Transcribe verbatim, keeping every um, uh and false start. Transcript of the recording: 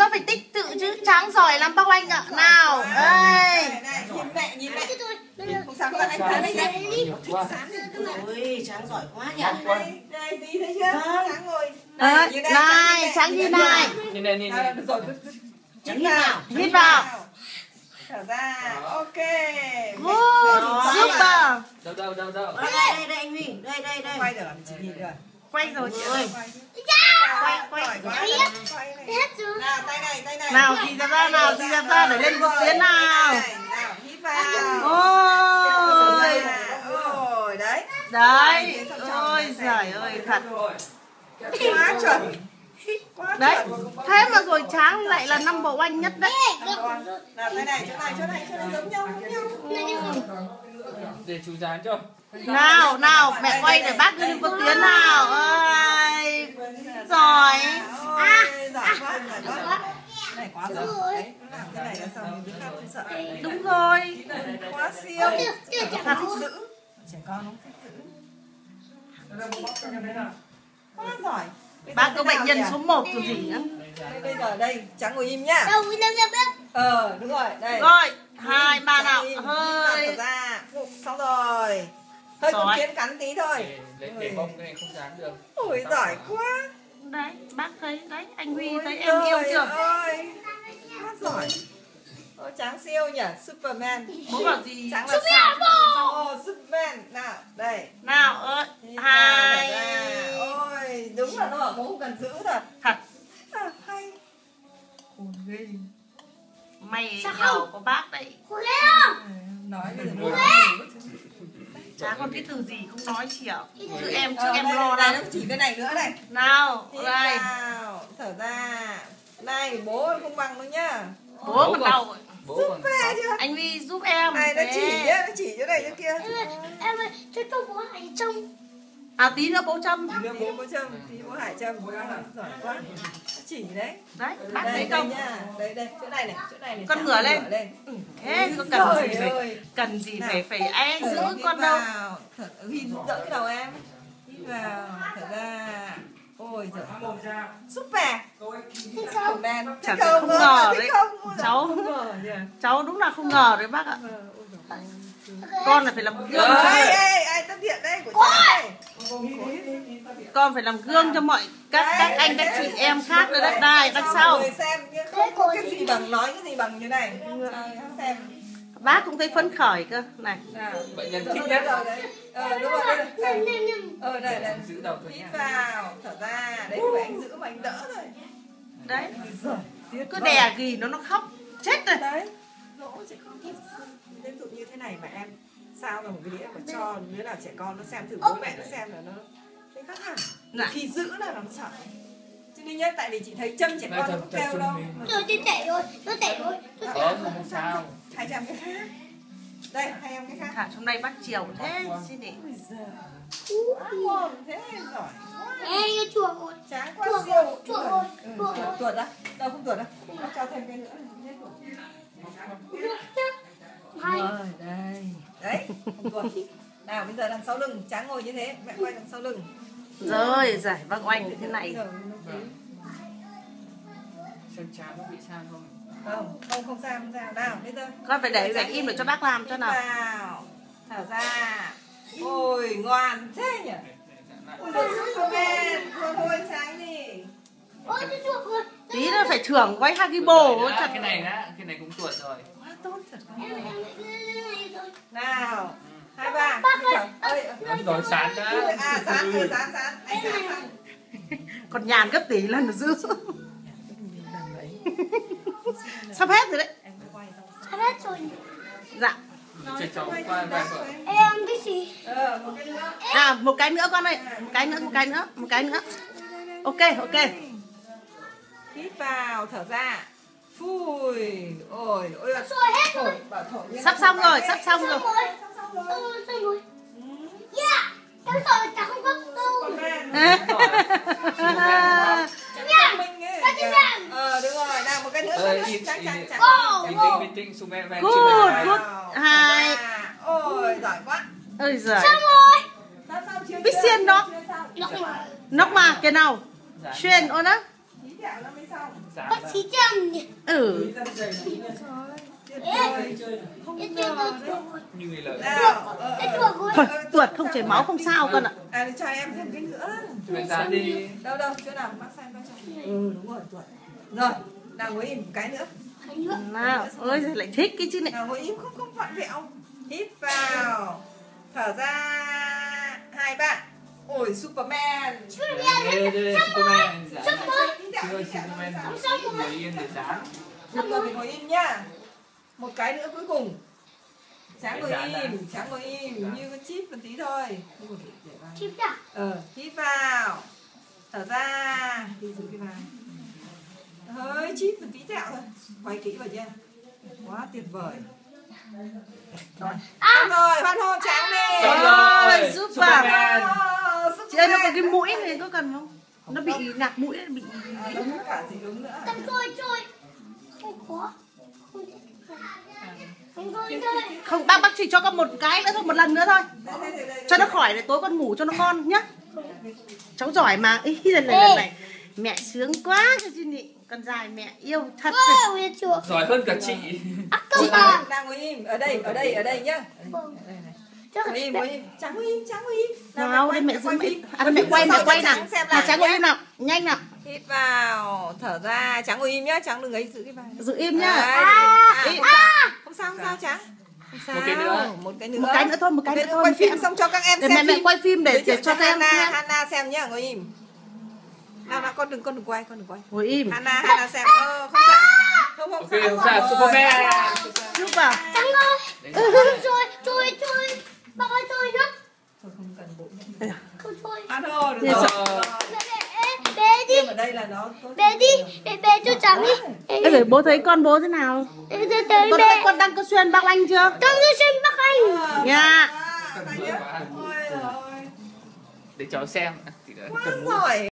nó phải tích tự chứ. Tráng giỏi lắm bác Oanh ạ. Nào, đây. Nhìn mẹ, nhìn mẹ. Không sao các bạn anh thấy đấy. Ôi, Tráng giỏi quá nhỉ. Đây, đây, gì thấy chưa? Tráng ngồi. Này, này, Tráng như này. Nhìn này, nhìn này. Tráng hít vào. Hít vào. Thở ra, ok. Good, super. Đâu, đâu, đâu, đâu. Đây, đây, đây anh Huy. Đây, đây, đây. Quay được, chỉ nhìn được. Quay rồi chị ơi. Quay, quay, quay. Hết rồi. Nào, tay này, tay này. Nào, chị ra ra, nào, chị ra ra để lên bước tiến nào. Nào, hít vào. Ôi. Ôi, đấy. Đấy. Ôi giời ơi, thật. Quá chuẩn. Quá Đấy, chuẩn. thế mà rồi Tráng lại là number one nhất đấy. Nào, tay này, chỗ này, chỗ này, chỗ này giống nhau, giống nhau. Để chú dán cho. Nào, nào, mẹ quay để bác lên bước tiến nào. Ôi, giỏi. Ôi, giỏi quá, giỏi quá. Này quá giỏi. Đấy, làm thế này là sao mình đứng khác không sợ. Đúng rồi. Quá siêu. Thật. Thích giữ. Trẻ con không thích giữ. Quá giỏi. Bác có bệnh nhân số một rồi gì nữa. Đây, bây giờ đây, Tráng ngồi im nhá. Đâu, đâu, đâu, đâu. Ờ, đúng rồi, đây. Rồi, hai, ba Tráng nào. im, Hơi. thở ra. Xong rồi. Hơi con Giỏi. kiến cắn tí thôi. Để, để bông cái này không dán được. Ôi, giỏi quá. Đấy, bác thấy, đấy, anh Huy Ôi thấy em yêu trời chưa? ơi. Quá giỏi. Ôi, Tráng siêu nhỉ, Superman. Bố bảo gì? Tráng là sao? Ồ, Superman. Nào, đây. Nào, ơi, Hít vào, hai. thở ra. Ôi, đúng là nó bảo bố không cần giữ thật. Thật, À, hay. Ôi, ghê. mày Sao nhỏ không? của bác đấy. Khổ lắm không? Nói bây giờ bố Chả còn cái từ gì không nói chị ạ. Chứ em, chứ Ờ, em đây, lo đây, lắm. nó chỉ bên này nữa này. Nào, Hít đây. vào, thở ra. Này, bố không bằng đâu nhá. Bố còn đau rồi. Bố còn Phê chưa? Anh Huy giúp em. Này, nó Thế. chỉ nhá, nó chỉ chỗ này chỗ kia. Em ơi, em ơi, cho tôi bố hãy trông. À tí nữa bố châm. Tí nữa bố có châm, tí bố Hải châm, bố giỏi quá. Nó chỉ đấy. Đấy, bác Đây, thấy đây không? nha. Đây, đây, chỗ này này, chỗ này này. Con Chạm ngửa lên. Ừ. Thế có cần Trời gì phải ơi. cần gì Nào. phải phải ai Thở, giữ hít con đâu. vào. Thở, Huy giúp đỡ cái đầu em. Hít vào, thở ra. Ôi giời. Super. Thích sao? Superman. Chả Thích thể không ngờ thích đấy. không? Ôi giời, Cháu không ngờ nhỉ. cháu đúng là không ngờ đấy bác ạ. Ờ, ôi giời. Con là phải làm gương Ê, cho, ê, ai tâm thiện đây của cháu đây. con phải làm gương cho mọi các các anh các chị em khác nữa đấy. Đây, đằng sau. Người xem nhưng không có cái gì bằng nói cái gì bằng như này. Ờ, xem. Bác cũng thấy phấn khởi cơ. Này. Nào. bệnh nhân Thở thích rồi nhất. đấy. Ờ đúng rồi đây. Nhầm, nhầm, nhầm. Ờ đây đây. Giữ đầu thôi Hít nha. vào, thở ra. Đấy phải anh giữ mà anh đỡ thôi. Đấy. Rồi. Cứ đè gì nó nó khóc chết rồi. Đấy. Dỗ trẻ con. Ví dụ như thế này mà em sao là một cái đĩa mà cho đứa nào trẻ con nó xem thử bố mẹ nó xem là nó thấy khác hẳn. Dạ. Khi giữ là nó sợ. Chứ đi nhá, tại vì chị thấy châm trẻ con nó không kêu đâu. Rồi, tôi tẩy rồi, tôi tẩy rồi. Tôi tẩy Có rồi. không sao. Hai trăm cái khác. Đây, hai em cái khác. Thả trong đây bác chiều thế xin đi. Ôi giời. Quá ngon, thế giỏi. Ê, cái chuồng rồi. Chán quá Chuột siêu. rồi, chuột rồi, Ừ, chuột tuột, rồi. tuột đó. Đâu không tuột đâu. Nó cho thêm cái nữa. Hết rồi. Hay. Rồi, đây. Đấy, không tuột. Nào, bây giờ đằng sau lưng, Tráng ngồi như thế, mẹ quay đằng sau lưng. Rồi, giải bác Oanh như thế này. Giờ nó quý. Xem chán nó bị sao không? Không, không, không sao, không sao. Nào, bây giờ. Con phải để gạch im để cho bác làm cho nào. Vào, thở ra. Ôi, ngoan thế nhỉ. Ôi giời, Superman. Thôi thôi, Tráng đi. Ôi, tôi chuột rồi. Tí nữa phải thưởng gói Haribo Đó, chặt. cái này đó, cái này cũng tuột rồi. Quá tốt thật. Em, em, em, em, em, Nào, hai ba. Bác ơi, Ơi, Đúng rồi, sán đó. à, dán, ừ, dán, dán. Anh dán, dán. Còn nhàn gấp tỷ lần là dư. Sắp hết rồi đấy. sắp hết rồi. Dạ. Cho cháu qua vài vợ. Em biết gì? Ờ, một cái nữa. À, một cái nữa con ơi. Một cái nữa, một cái nữa, một cái nữa. Ok, ok. Hít vào, thở ra. Phui. Ôi, ôi là Rồi hết rồi. thổi, bảo thổi như Sắp này. xong rồi, sắp xong rồi. Xong rồi. Xong rồi, xong rồi. Yeah. Em rồi, chả không có đâu. Minh ấy. Bác Trương Nhàn. Ờ, đúng rồi. Nào, một cái nữa. Ờ, Chắc, im, chắc, im, chắc, im. chắc. Bình tĩnh, bình tĩnh, Superman Good, chưa về. good. Vào, Hai. thở ra. Ôi, giỏi quá. Ôi giời. Xong rồi. Sao, sao, chưa, Biết chưa, xiên đó. chưa xong. Nó mà. Nóc mà, cái nào? Xuyên ôn á. Tí tẹo nó mới xong. Dán Bác ra. sĩ chăm nhỉ. Ừ. Trời ơi, tuyệt vời. Không Cái ngờ chuyện tôi đấy. Như người lời. Nào, ờ, cái ờ. chuột của Thôi, tuột không chảy máu không sao con ạ. À, để cho em thêm cái nữa. Cho mẹ dán đi. Đâu đâu, chỗ nào bác xem coi cho. Ừ, đúng rồi, tuột. Rồi, nào ngồi im một cái nữa. Nào, ôi giời, lại thích cái chứ này. Nào ngồi im không không vặn vẹo. Hít vào. Thở ra. Hai bạn. Ôi, Superman. Đây, đây, đây, Superman. Dán. Tí tẹo, Chưa tí tẹo, Superman. tí tẹo. Ngồi yên để dán. Xong rồi thì ngồi im nhá. Một cái nữa cuối cùng. Sáng ngồi Dán đã. im, sáng ngồi im, như con chip một tí thôi. Nhưng mà để- để vào. chip à? Ờ, hít vào. Thở ra. Đi dưới cái vai. Hơi chip một tí tẹo thôi. Quay kỹ vào nha. Quá tuyệt vời. Rồi. Xong rồi, hoan hô tráng đi. Xong Ôi, rồi. giúp Superman. Ờ, Chị ơi, nó có cái mũi này có cần không? Nó bị ngạt mũi, bị... À, đúng cả gì đúng nữa. Tao trôi trôi. Không có. Không Không trôi trôi. Không, bác bác chỉ cho con một cái nữa thôi, một lần nữa thôi. Đây, đây, đây, đây. Cho nó khỏi để tối con ngủ cho nó ngon nhá. Cháu giỏi mà. Ý, lần này, lần này. Mẹ sướng quá cho chị Nị. Con dài mẹ yêu thật. Ôi, ôi, chuột. Giỏi hơn cả chị. Ác công Chị à. đang ngồi im, ở đây, ở đây, ở đây nhá. Đây này. Chắc Ngồi im, ngồi im, tráng ngồi im, tráng ngồi im. Nào, Nào, quay, đây mẹ quay giữ mẹ. phim. À, đây mẹ quay, mẹ Sau quay cho nào. Tráng xem Nào, lại Tráng ngồi nhá. im nào. Nhanh nào. Hít vào, thở ra, tráng ngồi im nhá, tráng đừng ấy giữ cái vai. Giữ im nhá. Đấy, À, à, ý. không sao, không sao, không sao tráng. Không sao. Một cái nữa. Một cái nữa. Một cái nữa thôi, một cái nữa thôi. Quay Chị phim em- xong cho các em Để xem mẹ mẹ phim. quay phim để, Giới thiệu để cho các em Hana, xem. Hana xem nhá, ngồi im. Nào, nào, con đừng, con đừng quay, con đừng quay. Ngồi im. Hana, Hana xem. Ờ, không sao. Không, không Ok, sao. không sao, Superman. Giúp vào. Trắng ơi. Đấy. Trôi trôi trôi. Bác ơi trôi nữa. Thôi không cần bộ. Không trôi. À thôi, được Yes, rồi. Rồi. Bé bé bé đi. Tiêm ở đây là nó tốt. Bé đi. Bé bé cho trắng đi. Ê, để bố thấy con bố thế nào? Để tới tới Con bé. thấy con đăng có xuyên bác anh chưa? Con cứ xem bác anh. Dạ. À, tay nhá. Ôi giời ơi. Để cháu xem. Thì đã Quá cần mua. giỏi.